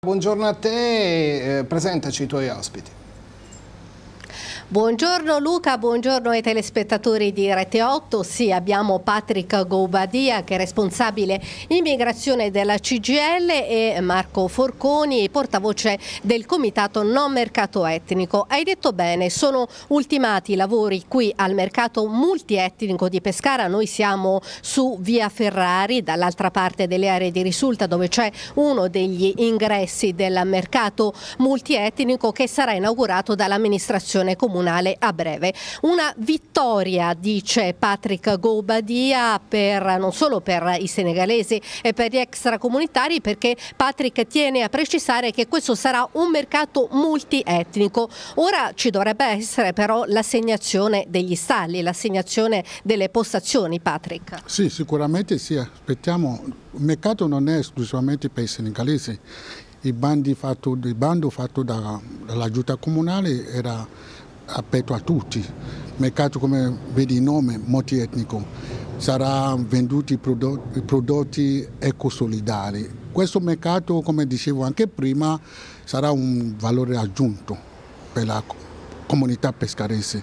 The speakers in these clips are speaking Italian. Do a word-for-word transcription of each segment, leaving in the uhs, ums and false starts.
Buongiorno a te, eh, presentaci i tuoi ospiti. Buongiorno Luca, buongiorno ai telespettatori di Rete otto. Sì, abbiamo Patrick Goubadia che è responsabile immigrazione della C G I L e Marco Forconi, portavoce del Comitato Non Mercato Etnico. Hai detto bene, sono ultimati i lavori qui al mercato multietnico di Pescara. Noi siamo su via Ferrari, dall'altra parte delle aree di risulta, dove c'è uno degli ingressi del mercato multietnico che sarà inaugurato dall'amministrazione comunale a breve. Una vittoria, dice Patrick Goubadia, per, non solo per i senegalesi e per gli extracomunitari, perché Patrick tiene a precisare che questo sarà un mercato multietnico. Ora ci dovrebbe essere però l'assegnazione degli stalli, l'assegnazione delle postazioni, Patrick. Sì, sicuramente sì, aspettiamo. Il mercato non è esclusivamente per i senegalesi. Il, bandi fatto, il bando fatto da, dalla giunta comunale era aperto a tutti. Il mercato, come vedi il nome, multietnico, sarà venduti i prodotti, prodotti ecosolidari. Questo mercato, come dicevo anche prima, sarà un valore aggiunto per la comunità pescarese.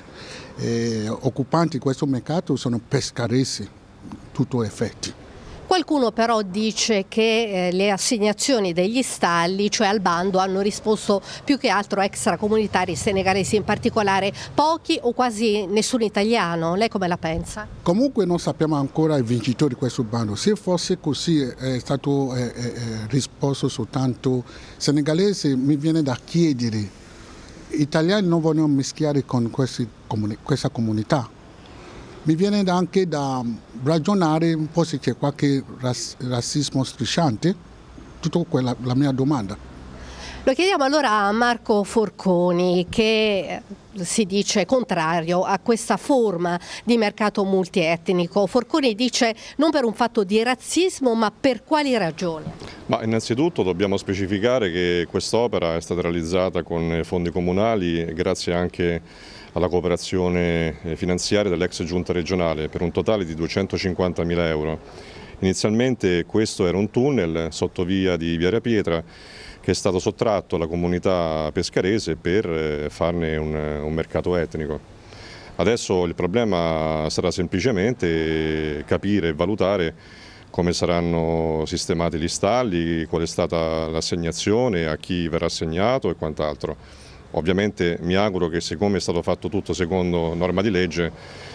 E occupanti di questo mercato sono pescaresi, tutto effetti. Qualcuno però dice che eh, le assegnazioni degli stalli, cioè al bando, hanno risposto più che altro extracomunitari senegalesi, in particolare pochi o quasi nessun italiano. Lei come la pensa? Comunque non sappiamo ancora i vincitori di questo bando. Se fosse così, è stato eh, eh, risposto soltanto senegalese, mi viene da chiedere, gli italiani non vogliono mischiare con questi, questa comunità. Mi viene anche da ragionare un po' se c'è qualche razzismo strisciante, tutto quella la mia domanda. Lo chiediamo allora a Marco Forconi, che si dice contrario a questa forma di mercato multietnico. Forconi dice non per un fatto di razzismo, ma per quali ragioni? Ma innanzitutto dobbiamo specificare che quest'opera è stata realizzata con fondi comunali grazie anche alla cooperazione finanziaria dell'ex giunta regionale per un totale di duecentocinquantamila euro. Inizialmente questo era un tunnel sottovia di Via Pietra che è stato sottratto alla comunità pescarese per farne un, un mercato etnico. Adesso il problema sarà semplicemente capire e valutare come saranno sistemati gli stalli, qual è stata l'assegnazione, a chi verrà assegnato e quant'altro. Ovviamente mi auguro che, siccome è stato fatto tutto secondo norma di legge,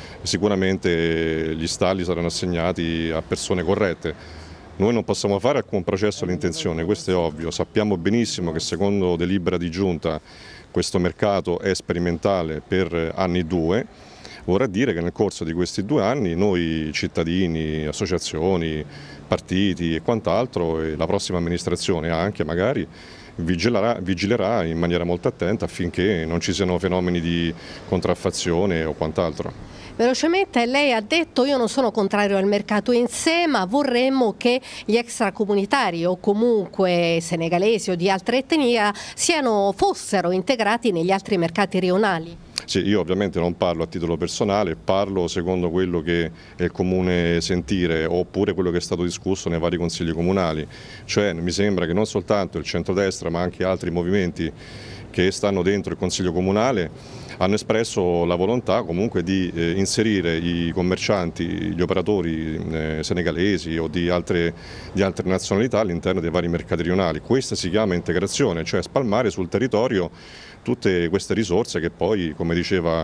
sicuramente gli stalli saranno assegnati a persone corrette. Noi non possiamo fare alcun processo all'intenzione, questo è ovvio. Sappiamo benissimo che secondo delibera di giunta questo mercato è sperimentale per anni due. Vorrà dire che nel corso di questi due anni noi cittadini, associazioni, partiti e quant'altro, e la prossima amministrazione anche magari, Vigilerà, vigilerà in maniera molto attenta affinché non ci siano fenomeni di contraffazione o quant'altro. Velocemente, lei ha detto io non sono contrario al mercato in sé, ma vorremmo che gli extracomunitari o comunque senegalesi o di altre etnie siano, fossero integrati negli altri mercati rionali. Sì, io ovviamente non parlo a titolo personale, parlo secondo quello che è il comune sentire oppure quello che è stato discusso nei vari consigli comunali. Cioè mi sembra che non soltanto il centrodestra ma anche altri movimenti che stanno dentro il consiglio comunale hanno espresso la volontà comunque di eh, inserire i commercianti, gli operatori eh, senegalesi o di altre, di altre nazionalità all'interno dei vari mercati rionali. Questa si chiama integrazione, cioè spalmare sul territorio tutte queste risorse che poi, come diceva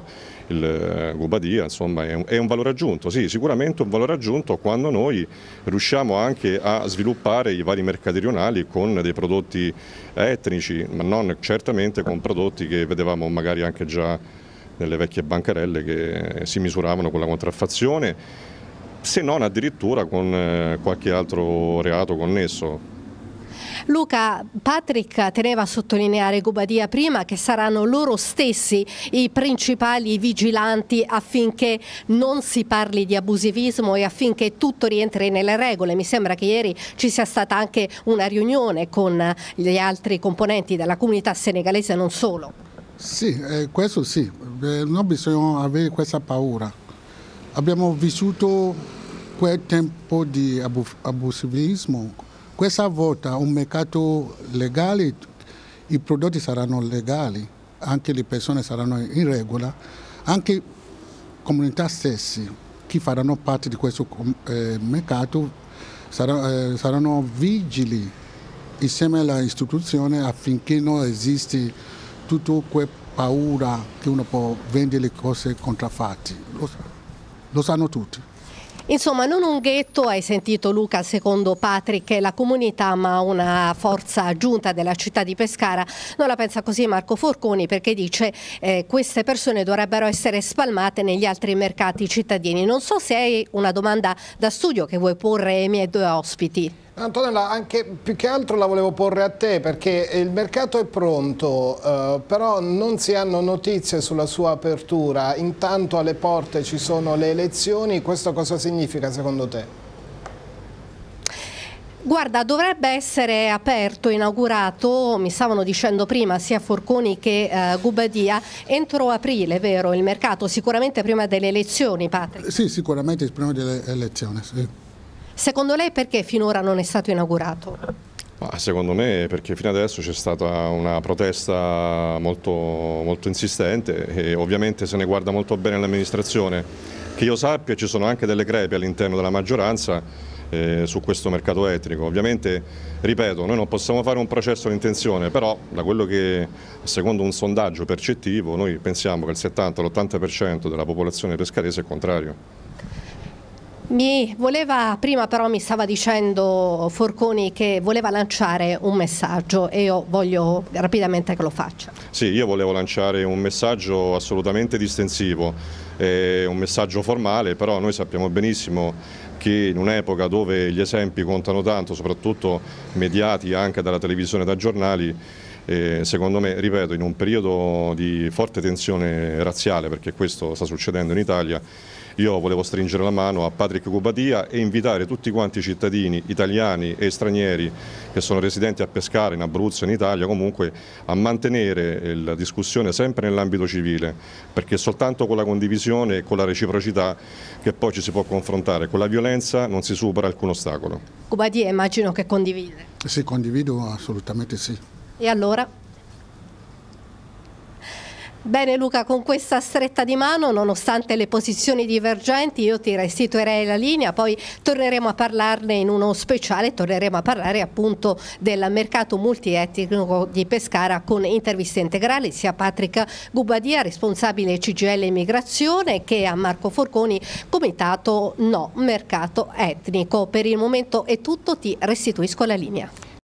il Goubadia, insomma, è un, è un valore aggiunto. Sì, sicuramente un valore aggiunto quando noi riusciamo anche a sviluppare i vari mercati rionali con dei prodotti etnici, ma non certamente con prodotti che vedevamo magari anche già nelle vecchie bancarelle che si misuravano con la contraffazione, se non addirittura con qualche altro reato connesso. Luca, Patrick teneva a sottolineare, Goubadia prima, che saranno loro stessi i principali vigilanti affinché non si parli di abusivismo e affinché tutto rientri nelle regole. Mi sembra che ieri ci sia stata anche una riunione con gli altri componenti della comunità senegalese e non solo. Sì, eh, questo sì, eh, non bisogna avere questa paura. Abbiamo vissuto quel tempo di abu abusivismo Questa volta un mercato legale, i prodotti saranno legali, anche le persone saranno in regola, anche comunità stessi, chi faranno parte di questo eh, mercato, sarà, eh, saranno vigili insieme all'istituzione affinché non esisti tutta quella paura che uno può vendere le cose contraffatte. Lo, lo sanno tutti. Insomma, non un ghetto, hai sentito Luca, secondo Patrick, la comunità, ma una forza aggiunta della città di Pescara. Non la pensa così Marco Forconi, perché dice eh, queste persone dovrebbero essere spalmate negli altri mercati cittadini. Non so se hai una domanda da studio che vuoi porre ai miei due ospiti. Antonella, anche più che altro la volevo porre a te, perché il mercato è pronto, eh, però non si hanno notizie sulla sua apertura. Intanto alle porte ci sono le elezioni, questo cosa significa secondo te? Guarda, dovrebbe essere aperto, inaugurato, mi stavano dicendo prima sia Forconi che eh, Gubadia, entro aprile, vero, il mercato, sicuramente prima delle elezioni, Patrick? Sì, sicuramente prima delle elezioni, sì. Secondo lei perché finora non è stato inaugurato? Ma secondo me perché fino adesso c'è stata una protesta molto, molto insistente e ovviamente se ne guarda molto bene l'amministrazione. Che io sappia ci sono anche delle crepe all'interno della maggioranza eh, su questo mercato etnico. Ovviamente, ripeto, noi non possiamo fare un processo di intenzione, però da quello che secondo un sondaggio percettivo noi pensiamo che il settanta l'ottanta per cento della popolazione pescarese è contrario. Mi voleva, prima però mi stava dicendo Forconi che voleva lanciare un messaggio e io voglio rapidamente che lo faccia. Sì, io volevo lanciare un messaggio assolutamente distensivo, eh, un messaggio formale, però noi sappiamo benissimo che in un'epoca dove gli esempi contano tanto, soprattutto mediati anche dalla televisione e dai giornali, eh, secondo me, ripeto, in un periodo di forte tensione razziale, perché questo sta succedendo in Italia, io volevo stringere la mano a Patrick Gubadia e invitare tutti quanti i cittadini italiani e stranieri che sono residenti a Pescara, in Abruzzo, in Italia, comunque a mantenere la discussione sempre nell'ambito civile, perché soltanto con la condivisione e con la reciprocità che poi ci si può confrontare. Con la violenza non si supera alcun ostacolo. Gubadia immagino che condivide. Sì, condivido assolutamente sì. E allora? Bene Luca, con questa stretta di mano, nonostante le posizioni divergenti, io ti restituirei la linea, poi torneremo a parlarne in uno speciale, torneremo a parlare appunto del mercato multietnico di Pescara con interviste integrali sia a Patrick Gubadia, responsabile C G I L Immigrazione, che a Marco Forconi, comitato no mercato etnico. Per il momento è tutto, ti restituisco la linea.